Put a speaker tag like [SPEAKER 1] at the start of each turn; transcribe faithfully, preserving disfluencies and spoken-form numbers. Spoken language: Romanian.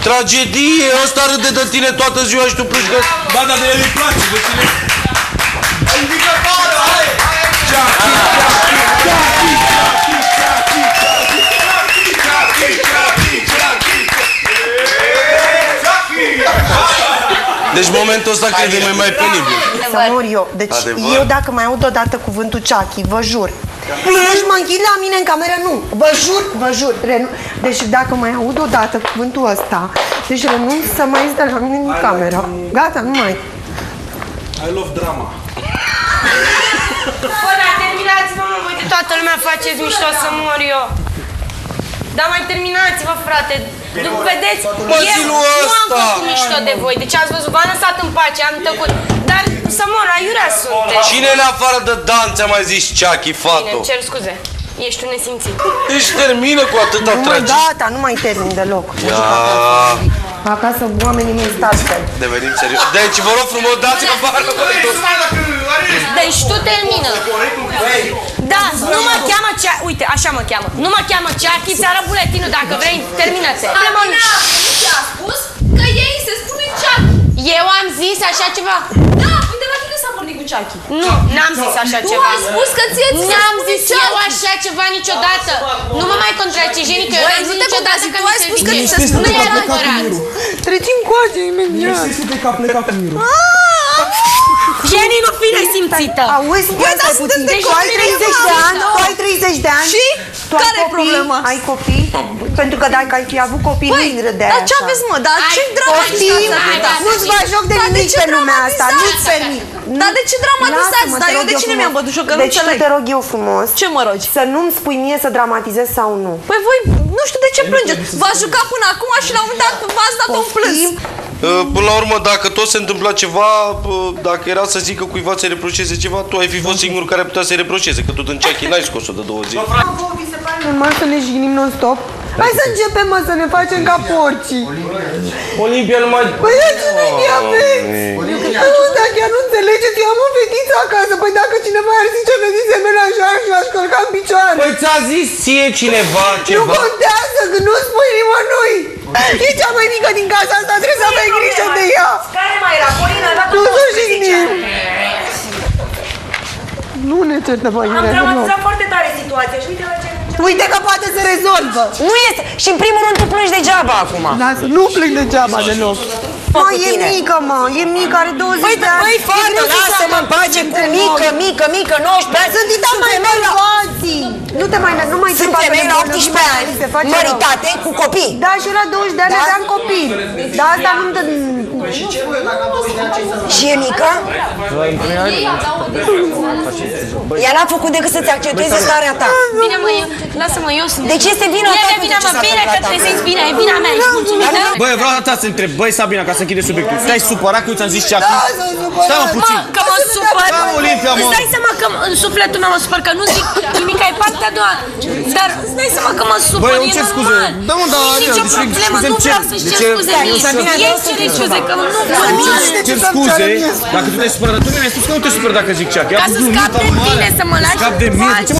[SPEAKER 1] Tragedie, ăsta râde de tine toată ziua și tu plângi că...
[SPEAKER 2] Ba, dar de el îi place, de tine... Hai, mică pară, hai! Chucky, Chucky, Chucky, Chucky, Chucky, Chucky, Chucky, Chucky!
[SPEAKER 1] Deci momentul ăsta cred e mai mai penibil.
[SPEAKER 3] Să mor eu. Deci
[SPEAKER 1] Adevăr?
[SPEAKER 3] eu dacă mai aud odată cuvântul Chucky, vă jur. Deci mă închid la mine în cameră, nu. Vă jur, vă jur. Renu... Deci dacă mai aud odată cuvântul ăsta, deci renunț să mai ies de la mine în cameră. Gata, nu mai.
[SPEAKER 2] I love drama.
[SPEAKER 4] Bă, dar terminați-vă, mă, voi de toată lumea faceți mișto să mor eu. Dar mai terminați-vă, frate. Vedeți,
[SPEAKER 1] Mă,
[SPEAKER 4] eu
[SPEAKER 1] ținu
[SPEAKER 4] nu am
[SPEAKER 1] ăsta.
[SPEAKER 4] făcut mișto de voi. Deci ați văzut, v-am lăsat în pace, am tăcut. Dar să mor, aiurea sunteți.
[SPEAKER 1] Cine în afară de Dan ți-a mai zis Chucky,
[SPEAKER 4] Bine,
[SPEAKER 1] fato?
[SPEAKER 4] îmi cer scuze. Ești un nesimțit.
[SPEAKER 1] Deci termină cu atâta
[SPEAKER 3] Nu mai,
[SPEAKER 1] tragedie.
[SPEAKER 3] gata, nu mai termin deloc.
[SPEAKER 1] Ia,
[SPEAKER 3] Acasă oamenii mei stă altfel.
[SPEAKER 1] devenim serios. Deci vă rog frumos, dați-vă afară.
[SPEAKER 4] Deci tu termină. Da, nu mă cheamă Chucky. Uite, așa mă cheamă. Nu mă cheamă Chucky, ți arăt buletinul dacă vrei, termină-te.
[SPEAKER 5] Ce a spus? Că ei se spune Chucky.
[SPEAKER 4] Eu am zis așa ceva?
[SPEAKER 5] Da, uite la tine s-a vorbit cu Chucky.
[SPEAKER 4] Nu, n-am zis așa
[SPEAKER 5] Tu
[SPEAKER 4] ceva.
[SPEAKER 5] ai spus că ție ți se
[SPEAKER 4] N-am
[SPEAKER 5] spune
[SPEAKER 4] zis eu
[SPEAKER 5] Chucky.
[SPEAKER 4] așa ceva niciodată. Nu mă mai contrazice, Jenică, eu
[SPEAKER 5] Băi,
[SPEAKER 4] n-am
[SPEAKER 5] nu
[SPEAKER 4] zis
[SPEAKER 5] te
[SPEAKER 4] niciodată
[SPEAKER 5] contrazic,
[SPEAKER 4] că
[SPEAKER 5] tu
[SPEAKER 4] mi
[SPEAKER 5] ai
[SPEAKER 4] se
[SPEAKER 5] spus că
[SPEAKER 4] zice.
[SPEAKER 5] ți se spune
[SPEAKER 4] Nu e
[SPEAKER 5] Chucky.
[SPEAKER 4] adevărat.
[SPEAKER 3] Treci încoace imediat.
[SPEAKER 2] Știi că a plecat cu Miru.
[SPEAKER 4] Jenny, nu fi nesimțită.
[SPEAKER 3] Auzi,
[SPEAKER 5] Băi,
[SPEAKER 3] ia
[SPEAKER 5] dar
[SPEAKER 3] stai
[SPEAKER 5] sunteți
[SPEAKER 3] puțin.
[SPEAKER 5] de
[SPEAKER 3] Tu ai treizeci de ani, tu ai treizeci de ani.
[SPEAKER 5] Și?
[SPEAKER 3] Tu ai
[SPEAKER 5] Care-i
[SPEAKER 3] copii?
[SPEAKER 5] problema?
[SPEAKER 3] Ai copii? Pentru că dacă ai fi avut copii,
[SPEAKER 5] Băi,
[SPEAKER 3] nu-i râdeai
[SPEAKER 5] dar ce
[SPEAKER 3] așa.
[SPEAKER 5] aveți, mă? Dar
[SPEAKER 4] Ai
[SPEAKER 5] ce dramatizați
[SPEAKER 3] Copii,
[SPEAKER 5] atâta?
[SPEAKER 3] nu-ți bagi joc de
[SPEAKER 5] Dar de
[SPEAKER 3] nimic
[SPEAKER 5] ce
[SPEAKER 3] pe lumea asta,
[SPEAKER 5] dramatizați?
[SPEAKER 3] nu-ți permit.
[SPEAKER 5] Dar de ce dramatizați?
[SPEAKER 3] Lasă-mă,
[SPEAKER 5] Dar
[SPEAKER 3] te
[SPEAKER 5] eu
[SPEAKER 3] rog
[SPEAKER 5] de cine
[SPEAKER 3] frumos.
[SPEAKER 5] mi-am bătut joc? Că nu
[SPEAKER 3] Deci tu
[SPEAKER 5] înțeleg.
[SPEAKER 3] te rog eu frumos
[SPEAKER 5] Ce mă rogi?
[SPEAKER 3] să nu-mi spui mie să dramatizez sau nu.
[SPEAKER 5] Păi voi, nu știu de ce plângeți. V-ați jucat până acum și la un moment dat v-ați dat un plâns.
[SPEAKER 1] Până la urmă, dacă tot se întâmpla ceva, dacă era să zică cuiva să-i reproșeze ceva, tu ai fi fost singurul care putea să-i reproșeze, că tu în Chucky n-ai scos-o de două zile.
[SPEAKER 3] Vi se pare normal să ne jignim non-stop? Hai să începem, mă, să ne facem ca porcii.
[SPEAKER 1] Olimpia nu mai...
[SPEAKER 3] Păi ia ce nu aveți? Nu, dar chiar nu înțelegeți, eu am o fetiță acasă. Păi dacă cineva ar zice că zi semenea așa și aș călca în picioare.
[SPEAKER 1] Păi ți-a zis ție cineva
[SPEAKER 3] Nu
[SPEAKER 1] ceva?
[SPEAKER 3] contează, că nu spui nimănui. E cea mai mică din casa asta, trebuie să ai grijă de ea.
[SPEAKER 6] Care mai era? Polina, a dat
[SPEAKER 3] Nu să
[SPEAKER 6] douăsprezece
[SPEAKER 3] jignim.
[SPEAKER 6] ani.
[SPEAKER 3] Nu ne certăm mai
[SPEAKER 6] Am
[SPEAKER 3] bine.
[SPEAKER 6] dramatizat foarte tare situația și uite la ce...
[SPEAKER 3] Uite că poate se rezolvă.
[SPEAKER 6] Nu este. Și în primul rând tu plângi degeaba acum.
[SPEAKER 3] Lasă, nu plâng degeaba deloc. Mă, e mică, mă, e mică, are douăzeci
[SPEAKER 6] Păi,
[SPEAKER 3] de ani.
[SPEAKER 6] băi, fată, lasă-mă în pace cu mică, mică, mică, nouăsprezece ani.
[SPEAKER 3] Sunt dita mai nervoații. Nu te mai, nu mai
[SPEAKER 6] Sunt femei la optsprezece ani, măritate, cu copii.
[SPEAKER 3] Da, și eu la douăzeci de ani aveam copii. Da, asta nu-mi dă...
[SPEAKER 6] Și e mică? Ea n-a făcut decât să-ți accentueze starea ta.
[SPEAKER 4] Bine, mă, eu, lasă-mă, eu sunt...
[SPEAKER 6] Deci este vina ta
[SPEAKER 4] E de
[SPEAKER 6] pentru
[SPEAKER 4] vina,
[SPEAKER 6] ce
[SPEAKER 4] mă,
[SPEAKER 6] s-a
[SPEAKER 4] bine că
[SPEAKER 6] întâmplat
[SPEAKER 4] te
[SPEAKER 6] acum.
[SPEAKER 4] simți bine, e vina mea, ești mulțumită?
[SPEAKER 2] Băi, vreau atâta să întreb. Băi, Sabina, ca să închide subiectul. Te-ai supărat că eu ți-am zis Chucky? Stai mă puțin.
[SPEAKER 4] Mă, că mă supăr.
[SPEAKER 2] Da, Olimpia, mă.
[SPEAKER 4] Îți dai seama că în sufletul meu mă supăr, că nu zic nimic, ai partea a doua. Dar îți dai seama că mă supăr,
[SPEAKER 2] Băi,
[SPEAKER 4] e
[SPEAKER 2] îmi cer
[SPEAKER 4] normal.
[SPEAKER 2] scuze. Da, mă, da,
[SPEAKER 4] Nu e nicio
[SPEAKER 2] deci
[SPEAKER 4] problemă,
[SPEAKER 2] scuze,
[SPEAKER 4] nu
[SPEAKER 2] îmi
[SPEAKER 4] vreau
[SPEAKER 2] cer.
[SPEAKER 4] să-și
[SPEAKER 2] Deci
[SPEAKER 4] cer
[SPEAKER 2] e-
[SPEAKER 4] scuze
[SPEAKER 2] eu,
[SPEAKER 4] mie.
[SPEAKER 2] Sabina,
[SPEAKER 4] Ei cere scuze, că nu pot.
[SPEAKER 2] Cer scuze dacă tu te-ai supărat. Dar tu mi-ai spus că nu te superi dacă zic Chucky.
[SPEAKER 4] Ca să scap de tine, să mă lași
[SPEAKER 2] Scap de
[SPEAKER 4] în
[SPEAKER 2] mine.
[SPEAKER 4] pace.